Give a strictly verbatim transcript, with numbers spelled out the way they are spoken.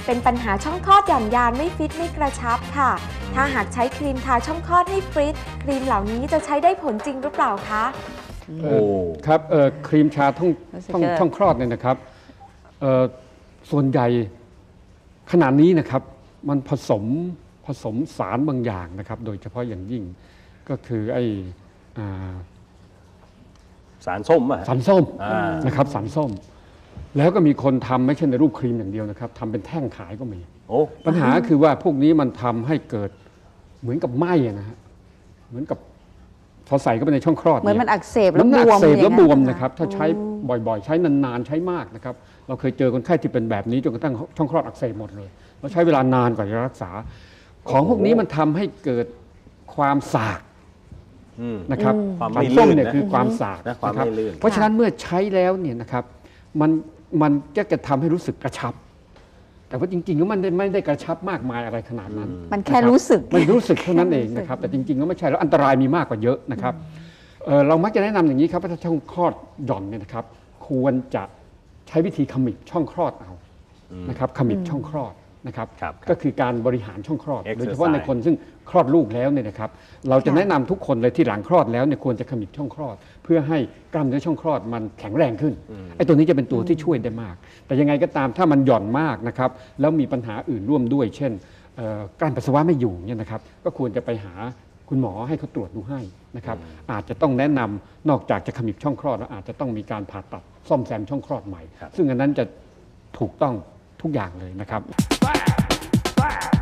เป็นปัญหาช่องคลอดหย่อนยานไม่ฟิตไม่กระชับค่ะถ้าหากใช้ครีมทาช่องคลอดให้ฟิตครีมเหล่านี้จะใช้ได้ผลจริงหรือเปล่าคะโอ้ครับครีมชาท่องท่องช่องคลอดเนี่ยนะครับส่วนใหญ่ขณะนี้นะครับมันผสมผสมสารบางอย่างนะครับโดยเฉพาะอย่างยิ่งก็คือไอสารส้มอะสารส้มนะครับสารส้มแล้วก็มีคนทำไม่ใช่ในรูปครีมอย่างเดียวนะครับทำเป็นแท่งขายก็มีปัญหาคือว่าพวกนี้มันทำให้เกิดเหมือนกับไหม้นะฮะเหมือนกับพอใส่เข้าไปในช่องคลอดเหมือนมันอักเสบแล้วบวมอักเสบแล้วบวมนะครับถ้าใช้บ่อยๆใช้นานๆใช้มากนะครับเราเคยเจอคนไข้ที่เป็นแบบนี้จนกระทั่งช่องคลอดอักเสบหมดเลยเราใช้เวลานานกว่าจะรักษาของพวกนี้มันทำให้เกิดความสากนะครับสารส้มเนี่ยคือความสากนะครับเพราะฉะนั้นเมื่อใช้แล้วเนี่ยนะครับมันมันจะจะทำให้รู้สึกกระชับแต่ว่าจริงๆก็มันไม่ได้กระชับมากมายอะไรขนาดนั้นมันแค่รู้สึกมันรู้สึกเท่านั้นเองนะครับแต่จริงๆก็ไม่ใช่แล้วอันตรายมีมากกว่าเยอะนะครับเรามักจะแนะนำอย่างนี้ครับว่าถ้าช่องคลอดหย่อนเนี่ยนะครับควรจะใช้วิธีขมิบช่องคลอดเอานะครับขมิบช่องคลอดนะครับก็คือการบริหารช่องคลอดโดยเฉพาะในคนซึ่งคลอดลูกแล้วเนี่ยนะครับเราจะแนะนำทุกคนเลยที่หลังคลอดแล้วเนี่ยควรจะขมิบช่องคลอดเพื่อให้กล้ามเนื้อช่องคลอดมันแข็งแรงขึ้นไอ้ตัวนี้จะเป็นตัวที่ช่วยได้มากแต่ยังไงก็ตามถ้ามันหย่อนมากนะครับแล้วมีปัญหาอื่นร่วมด้วยเช่นกลั้นปัสสาวะไม่อยู่เนี่ยนะครับก็ควรจะไปหาคุณหมอให้เขาตรวจดูให้นะครับอาจจะต้องแนะนำนอกจากจะขมิบช่องคลอดแล้วอาจจะต้องมีการผ่าตัดซ่อมแซมช่องคลอดใหม่ซึ่งอันนั้นจะถูกต้องทุกอย่างเลยนะครับ